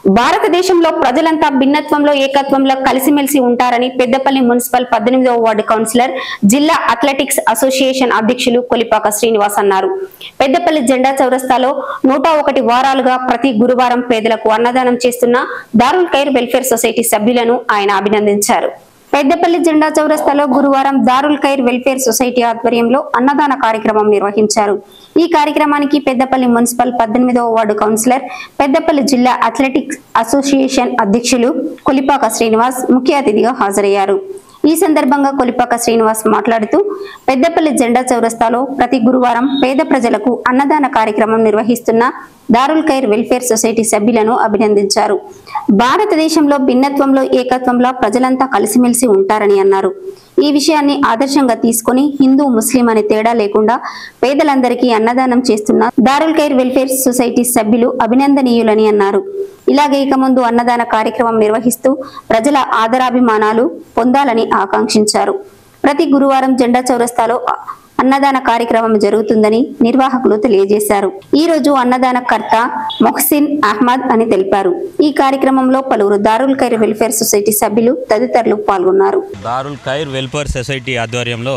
భారతదేశంలో ప్రజలంతా భిన్నత్వంలో ఏకత్వంలో కలిసిమెలిసి ఉంటారని పెద్దపల్లి మున్సిపల్ 18వ వార్డు కౌన్సిలర్, జిల్లా అథ్లెటిక్స్ అసోసియేషన్ అధ్యక్షులు కొలిపాక శ్రీనివాస్ అన్నారు. పెద్దపల్లి జెండా చౌరస్తాలో 101 వారాలుగా ప్రతి గురువారం పేదలకు అన్నదానం చేస్తున్న దారుల్ ఖైర్ వెల్ఫేర్ సొసైటీ సభ్యులను ఆయన అభినందించారు. పెద్దపల్లి జెండా చౌరస్తాలో గురువారం దారుల్ ఖైర్ వెల్ఫేర్ సొసైటీ ఆధ్వర్యంలో అన్నదాన కార్యక్రమం నిర్వహించారు. ఈ కార్యక్రమానికి పెద్దపల్లి మున్సిపల్ 18వ వార్డు కౌన్సిలర్, పెద్దపల్లి జిల్లా అథ్లెటిక్స్ అసోసియేషన్ అధ్యక్షులు కొలిపాక శ్రీనివాస్ ముఖ్య అతిథిగా హాజరయ్యారు. ఈ సందర్భంగా కొలిపాక శ్రీనివాస్ మాట్లాడుతూ పెద్దపల్లి జెండా చౌరస్తాలో ప్రతి గురువారం పేద ప్రజలకు అన్నదాన కార్యక్రమం నిర్వహిస్తున్న దారుల్ ఖైర్ వెల్ఫేర్ సొసైటీ సభ్యులను అభినందించారు. భారతదేశంలో భిన్నత్వంలో ఏకత్వంలో ప్రజలంతా కలిసిమెలిసి ఉంటారని అన్నారు. ఈ విషయాన్ని ఆదర్శంగా తీసుకుని హిందూ, ముస్లిం అనే తేడా లేకుండా పేదలందరికీ అన్నదానం చేస్తున్న దారుల్ ఖైర్ వెల్ఫేర్ సొసైటీ సభ్యులు అభినందనీయులని అన్నారు. ఇలాగే ఇక ముందు అన్నదాన కార్యక్రమం నిర్వహిస్తూ ప్రజల ఆదరాభిమానాలు పొందాలని ఆకాంక్షించారు. ప్రతి గురువారం జెండా చౌరస్తాలో అన్నదాన కార్యక్రమం జరుగుతుందని నిర్వాహకులు తెలియజేశారు. ఈ రోజు అన్నదాన కర్త మొహసిన్ అహ్మద్ అని తెలిపారు. ఈ కార్యక్రమంలో పలువురు దారుల్ ఖైర్ వెల్ఫేర్ సొసైటీ సభ్యులు తదితరులు పాల్గొన్నారు. దారుల్ ఖైర్ వెల్ఫేర్ సొసైటీ ఆధ్వర్యంలో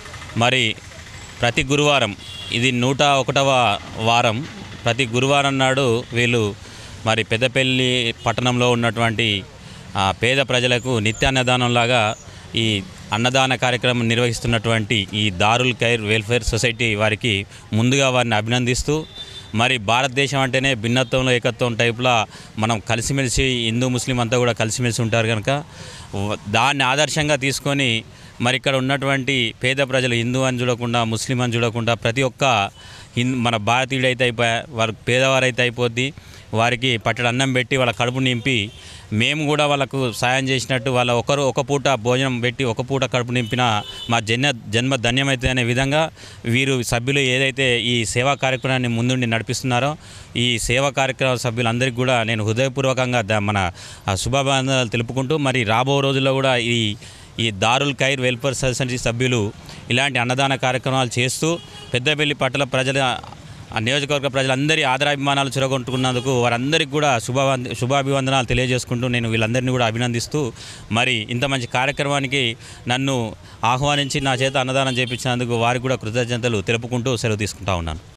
మరి ప్రతి గురువారం, ఇది 101వ వారం, ప్రతి గురువారం నాడు వీళ్ళు మరి పెద్దపల్లి పట్టణంలో ఉన్నటువంటి పేద ప్రజలకు నిత్యాన్నదానంలాగా ఈ అన్నదాన కార్యక్రమం నిర్వహిస్తున్నటువంటి ఈ దారుల్ ఖైర్ వెల్ఫేర్ సొసైటీ వారికి ముందుగా వారిని అభినందిస్తూ, మరి భారతదేశం అంటేనే భిన్నత్వంలో ఏకత్వం టైప్లో మనం కలిసిమెలిసి హిందూ, ముస్లిం అంతా కూడా కలిసిమెలిసి ఉంటారు కనుక దాన్ని ఆదర్శంగా తీసుకొని మరి ఇక్కడ ఉన్నటువంటి పేద ప్రజలు హిందూ అని చూడకుండా, ముస్లిం అని చూడకుండా ప్రతి ఒక్క మన భారతీయుడైతే వారు పేదవారైతే అయిపోద్ది, వారికి పట్టడి అన్నం పెట్టి వాళ్ళ కడుపు నింపి మేము కూడా వాళ్ళకు సాయం చేసినట్టు వాళ్ళ ఒక పూట భోజనం పెట్టి ఒక పూట కడుపు నింపిన మా జన్మ ధన్యమైతే అనే విధంగా వీరు సభ్యులు ఏదైతే ఈ సేవా కార్యక్రమాన్ని ముందుండి నడిపిస్తున్నారో ఈ సేవా కార్యక్రమ సభ్యులందరికీ కూడా నేను హృదయపూర్వకంగా మన శుభాభినందనలు తెలుపుకుంటూ, మరి రాబో రోజుల్లో కూడా ఈ దారుల్ ఖైర్ వెల్ఫేర్ సొసైటీ సభ్యులు ఇలాంటి అన్నదాన కార్యక్రమాలు చేస్తూ పెద్దపల్లి పట్టణ ప్రజల నియోజకవర్గ ప్రజలందరి ఆదరాభిమానాలు చెరగొట్టుకున్నందుకు వారందరికీ కూడా శుభాభివందనాలు తెలియజేసుకుంటూ నేను వీళ్ళందరినీ కూడా అభినందిస్తూ, మరి ఇంత మంచి కార్యక్రమానికి నన్ను ఆహ్వానించి నా చేత అన్నదానం చేయించినందుకు వారికి కూడా కృతజ్ఞతలు తెలుపుకుంటూ సెలవు తీసుకుంటా ఉన్నాను.